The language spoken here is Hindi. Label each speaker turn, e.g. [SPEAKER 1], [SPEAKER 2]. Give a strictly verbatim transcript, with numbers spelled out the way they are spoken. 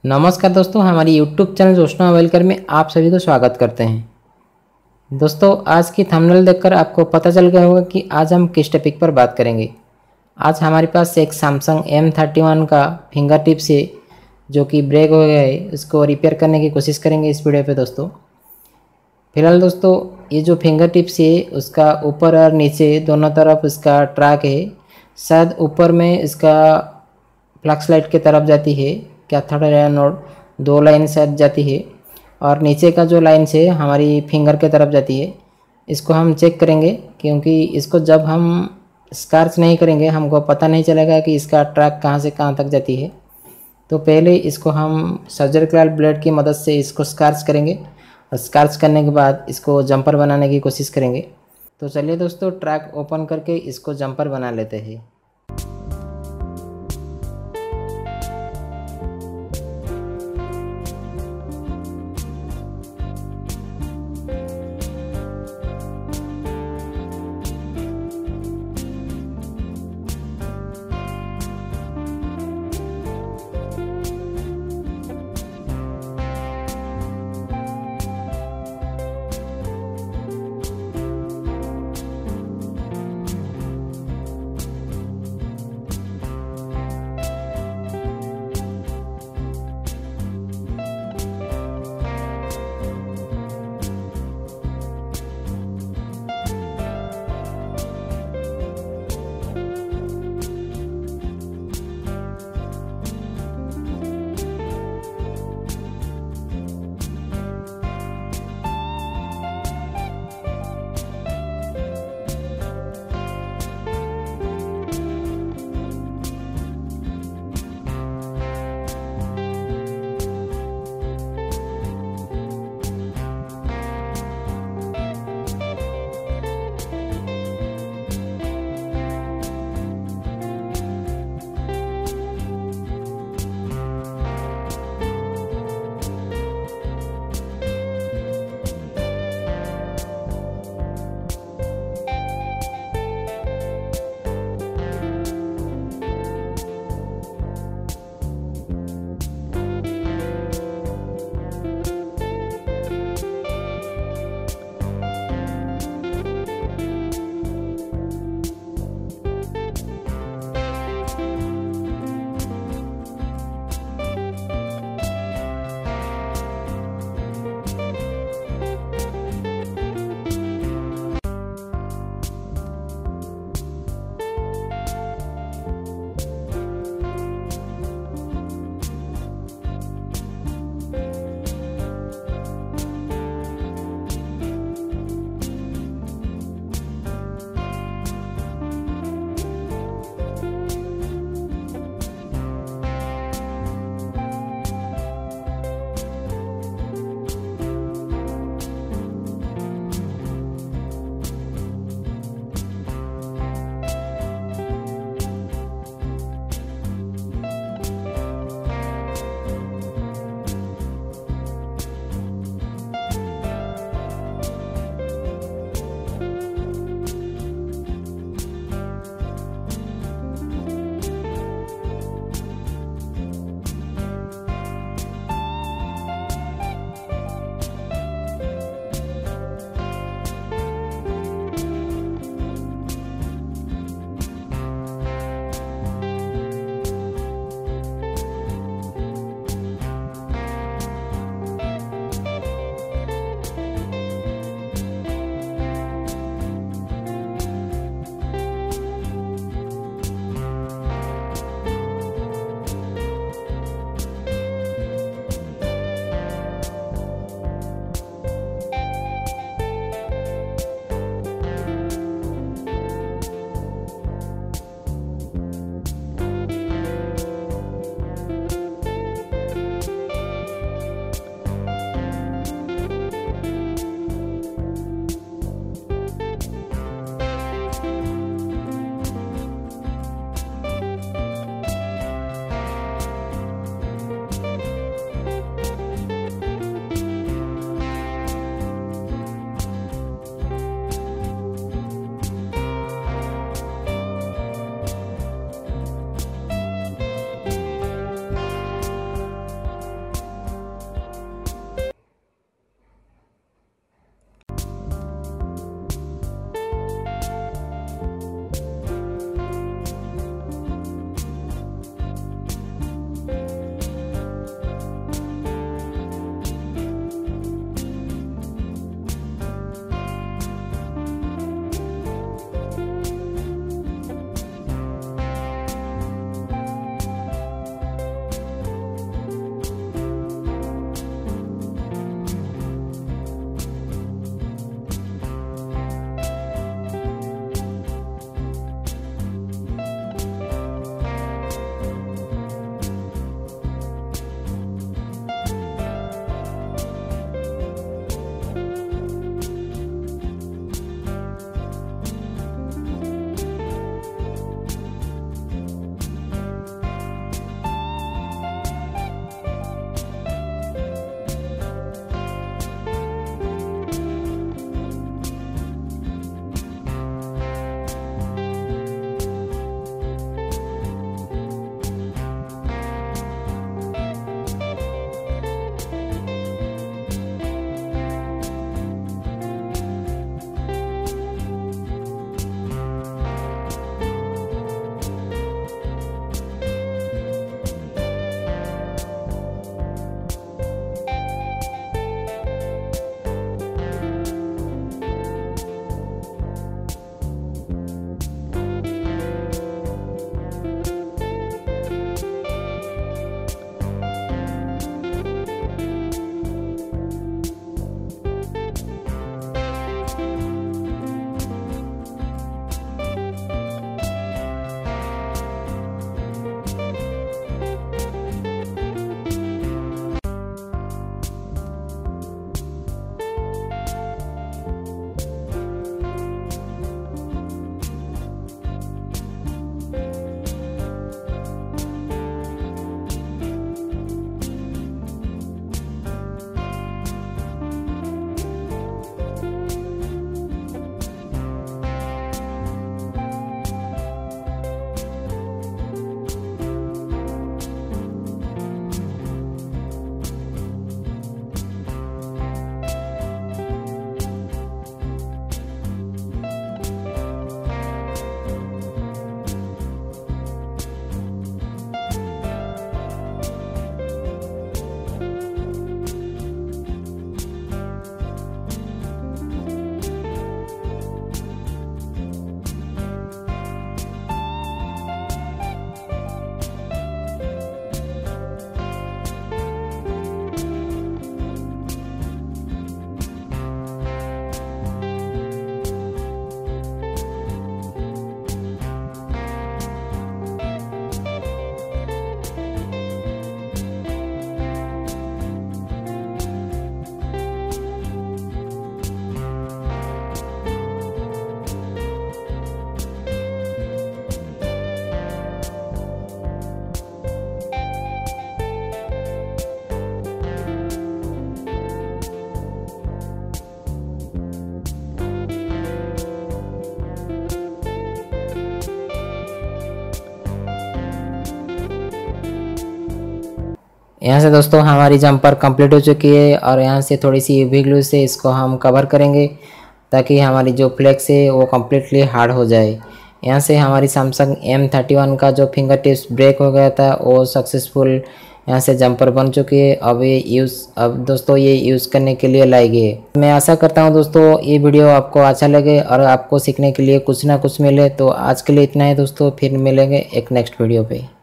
[SPEAKER 1] नमस्कार दोस्तों, हमारी यूट्यूब चैनल जोशना वेलकर में आप सभी को स्वागत करते हैं। दोस्तों, आज की थंबनेल देखकर आपको पता चल गया होगा कि आज हम किस टॉपिक पर बात करेंगे। आज हमारे पास एक सैमसंग एम थर्टी वन का फिंगर टिप्स है जो कि ब्रेक हो गया है, उसको रिपेयर करने की कोशिश करेंगे इस वीडियो पे दोस्तों। फिलहाल दोस्तों, ये जो फिंगर टिप्स है उसका ऊपर और नीचे दोनों तरफ इसका ट्रैक है। शायद ऊपर में इसका फ्लैश लाइट की तरफ जाती है, कैथोड रे एनोड दो लाइन शायद जाती है, और नीचे का जो लाइन है हमारी फिंगर के तरफ जाती है। इसको हम चेक करेंगे क्योंकि इसको जब हम स्क्रैच नहीं करेंगे हमको पता नहीं चलेगा कि इसका ट्रैक कहाँ से कहाँ तक जाती है। तो पहले इसको हम सर्जिकल ब्लेड की मदद से इसको स्क्रैच करेंगे और स्क्रैच करने के बाद इसको जंपर बनाने की कोशिश करेंगे। तो चलिए दोस्तों, ट्रैक ओपन करके इसको जंपर बना लेते हैं। यहाँ से दोस्तों हमारी जंपर कंप्लीट हो चुकी है और यहाँ से थोड़ी सी यूवी ग्लू से इसको हम कवर करेंगे ताकि हमारी जो फ्लेक्स है वो कम्प्लीटली हार्ड हो जाए। यहाँ से हमारी सैमसंग एम थर्टी वन का जो फिंगर टिप्स ब्रेक हो गया था वो सक्सेसफुल यहाँ से जंपर बन चुकी है। अब ये यूज़ अब दोस्तों ये यूज़ करने के लिए लाई गई है। मैं आशा करता हूँ दोस्तों ये वीडियो आपको अच्छा लगे और आपको सीखने के लिए कुछ ना कुछ मिले। तो आज के लिए इतना ही दोस्तों, फिर मिलेंगे एक नेक्स्ट वीडियो पे।